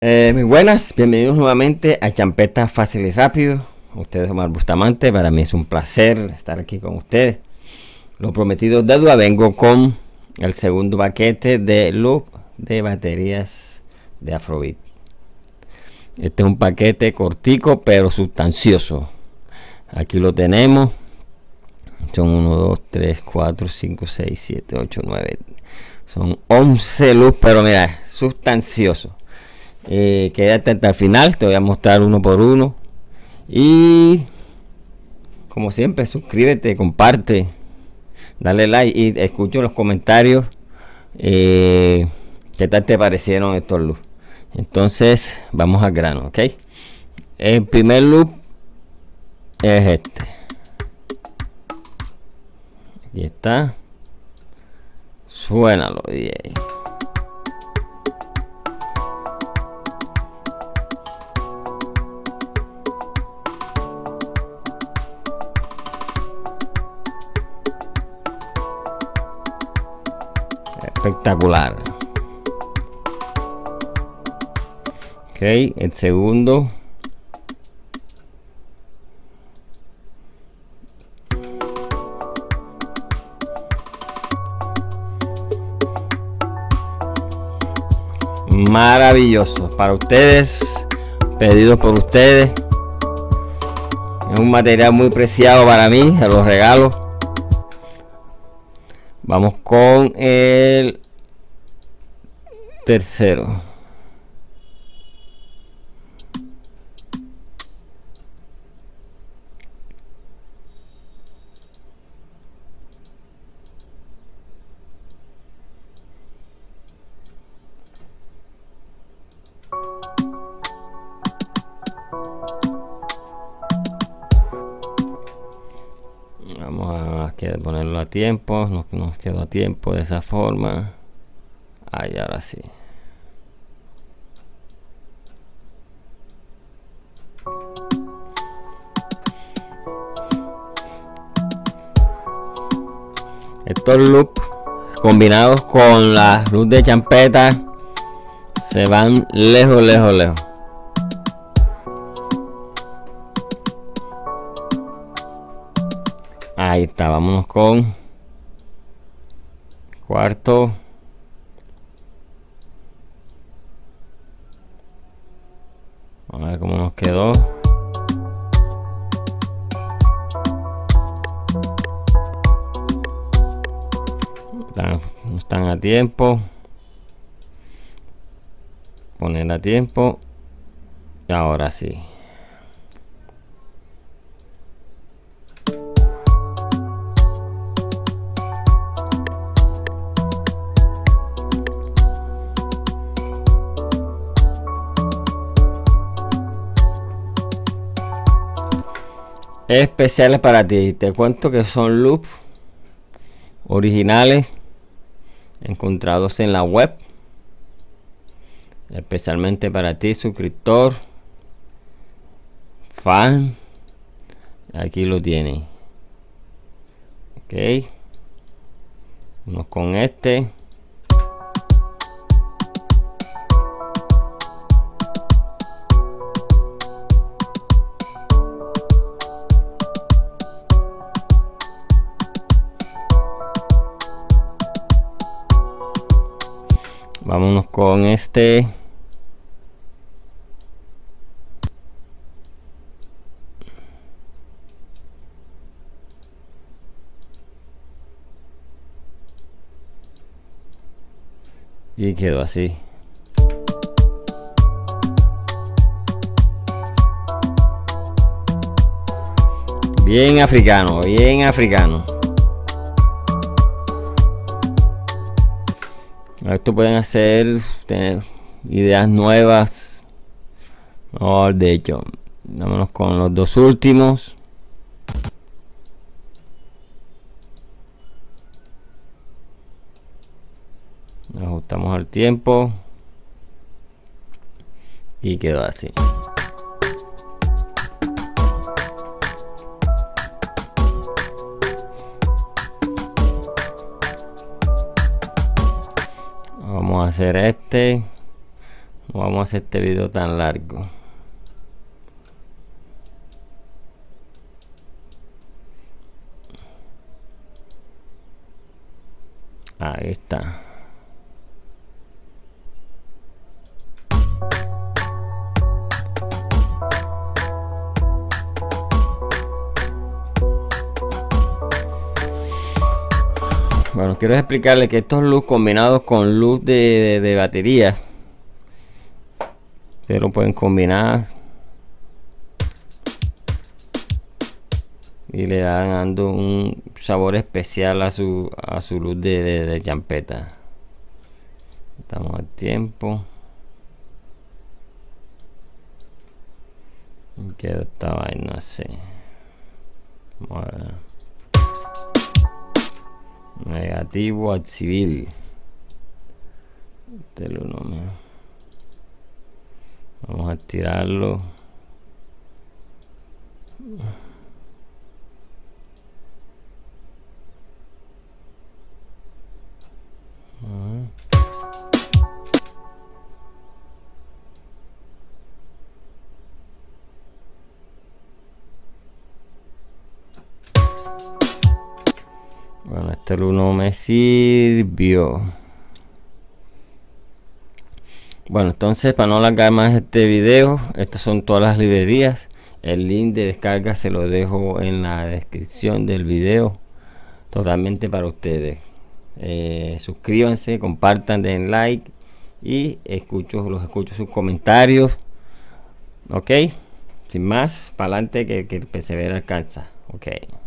Muy buenas, bienvenidos nuevamente a Champeta Fácil y Rápido. Ustedes Omar Bustamante, para mí es un placer estar aquí con ustedes. Lo prometido es deuda, vengo con el segundo paquete de loop de baterías de Afrobeat. Este es un paquete cortico pero sustancioso. Aquí lo tenemos. Son 1, 2, 3, 4, 5, 6, 7, 8, 9. Son 11 loops, pero mira, sustancioso. Quédate hasta el final, te voy a mostrar uno por uno. Y como siempre, suscríbete, comparte, dale like y escucho los comentarios. ¿Qué tal te parecieron estos loops? Entonces, vamos al grano, ¿ok? El primer loop es este. Aquí está. Suénalo, DJ. Espectacular. Ok, el segundo. Maravilloso. Para ustedes, pedido por ustedes. Es un material muy preciado para mí, se los regalo. Vamos con el tercero. Vamos a ponerlo a tiempo. Nos quedó a tiempo de esa forma. Ahí, ahora sí. Estos loops combinados con la luz de champeta se van lejos, lejos, lejos. Ahí está, vámonos con cuarto. Vamos a ver cómo nos quedó. No están a tiempo. Poner a tiempo. Y ahora sí. Especiales para ti. Te cuento que son loops originales encontrados en la web, especialmente para ti, suscriptor, fan. Aquí lo tiene. Ok, vamos con este. Vámonos con este. Y quedó así. Bien africano, bien africano. Esto pueden hacer, tener ideas nuevas. Oh, de hecho, vámonos con los dos últimos. Ajustamos al tiempo y quedó así. Vamos a hacer este. No vamos a hacer este video tan largo. Ahí está. Bueno, quiero explicarle que estos luz combinados con luz de batería, ustedes lo pueden combinar y le dan dando un sabor especial a su luz de champeta. Estamos al tiempo. Queda esta vaina así. Vamos a ver. Negativo al civil. Este es el uno. Vamos a tirarlo. Bueno, este uno me sirvió. Bueno, entonces para no alargar más este video, estas son todas las librerías. El link de descarga se lo dejo en la descripción del video, totalmente para ustedes. Suscríbanse, compartan, den like y los escucho sus comentarios. Ok, sin más, para adelante, que el persevera alcanza. Ok.